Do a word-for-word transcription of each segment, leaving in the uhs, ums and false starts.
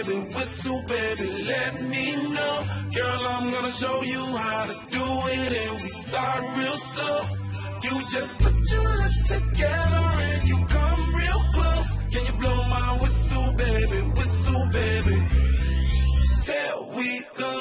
baby, whistle, baby, let me know. Girl, I'm gonna show you how to do it, and we start real slow. You just put your lips together and you come real close. Can you blow my whistle, baby, whistle, baby? Here we go.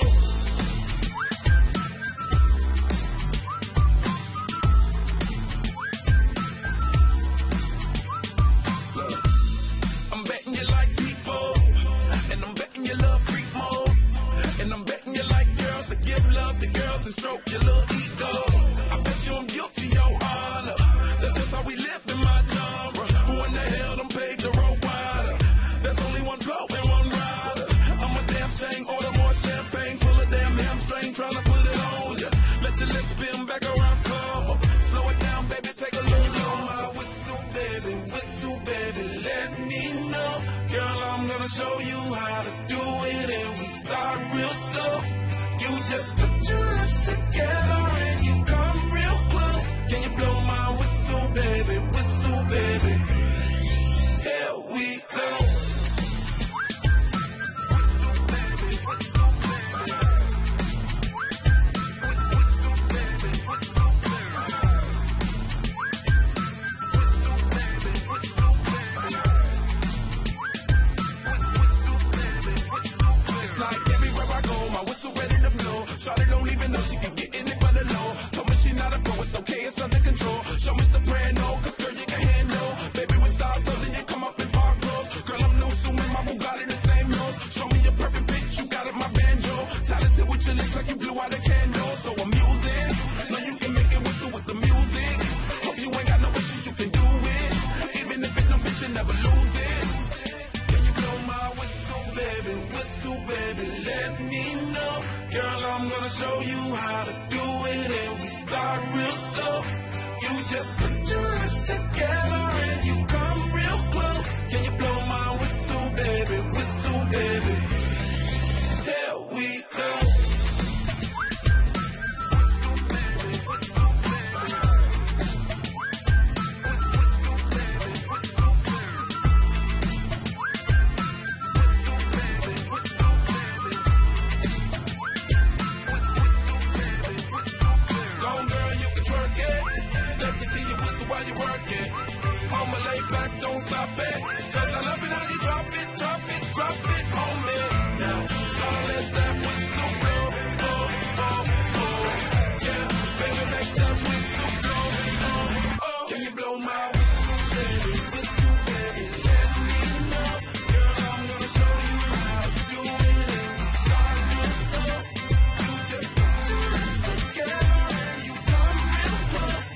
I'm betting you like people, and I'm betting you love freak mode, and I'm betting you like girls to give love to girls and stroke your little ego. I bet you I'm guilty, your honor. That's just how we live in my genre. Who in the hell done paved the road wider? There's only one blow and one rider. I'm a damn shame, order more champagne, full of damn hamstring, trying to put it on ya. Let your lips spin back around, come on. Slow it down, baby, take a look. Blow my whistle, baby, whistle, baby, let me know. Girl, I'm gonna show you how to do it, and we start real slow. You just put your lips together and you come real close. Can you blow my whistle, baby, whistle, baby? Here we go. It's like everywhere I go, my whistle ready to blow. Shawty don't even know she can get in it for the low. Told me she not a pro, it's okay, it's under control. Show me soprano, cause girl you can handle. Baby with stars, so then you come up in park clothes. Girl I'm new, so with my Bugatti the same nose. Show me your perfect pitch, you got it, my banjo. Talented with your lips like you blew out a candle. So I'm using, know you can make it whistle with the music. Hope you ain't got no issues, you can do it. Even if it's no bitch, you never lose it. Can you blow my whistle, baby, whistle, baby, let me know. Girl, I'm gonna show you how to do it, and we start real slow. You just put your lips together and you come real close. Can you blow my whistle, baby, whistle, baby? Here we go. Let me see you whistle while you work it. I'ma lay back, don't stop it. Cause I love it how you drop it, drop it, drop it on me. Now, so let that whistle go, go, go, go. Yeah, baby, make that whistle go, oh, oh. Can you blow my whistle, baby, whistle, baby, let me know. Girl, I'm gonna show you how to do it, and we start real slow. You just put your lips together and you come real close.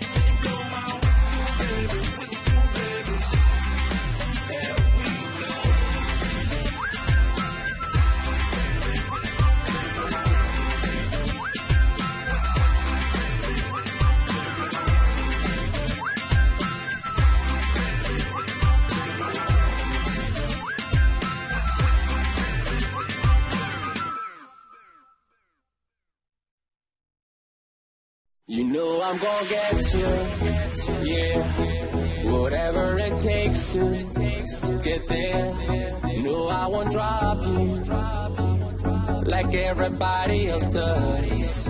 You know I'm gonna get you, yeah, whatever it takes to get there. You know I won't drop you like everybody else does.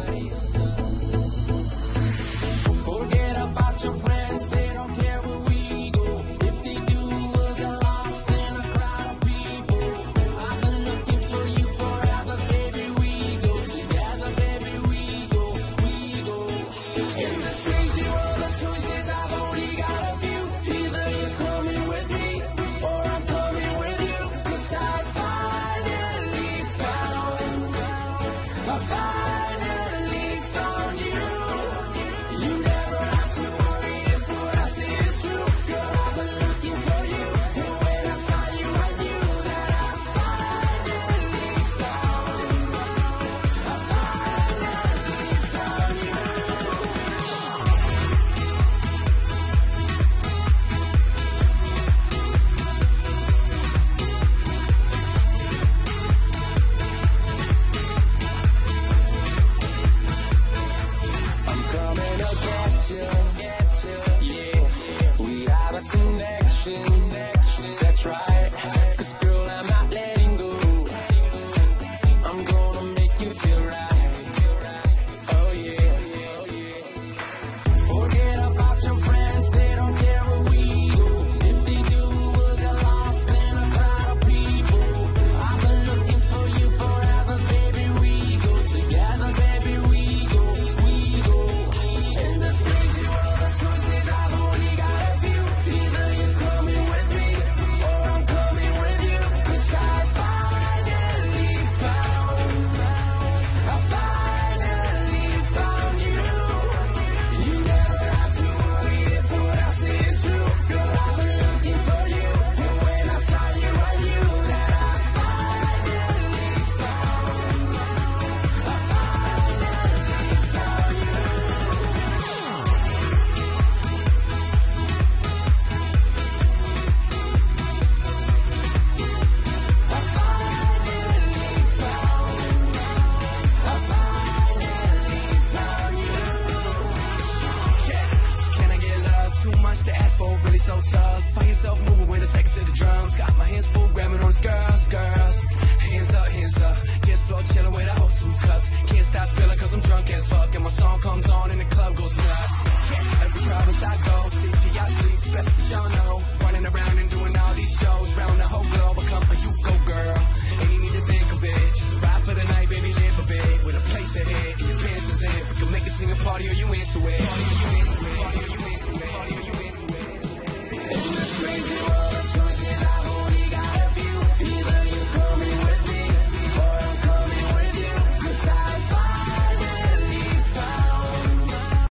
Forget about your friends, they don't care where we go. If they do, we'll get lost in a crowd of people. I've been looking for you forever, baby, we go together, baby, we go, we go. In this crazy world of choices, I've only got a few. Either you're coming with me, or I'm coming with you. Cause I finally found, I finally drugs. Got my hands full, grabbing on girls, girls. Hands up, hands up. Dance floor chilling with a whole two cups. Can't stop spilling cause I'm drunk as fuck. And my song comes on and the club goes nuts. Yeah, every province I go, city I sleep, best that y'all know.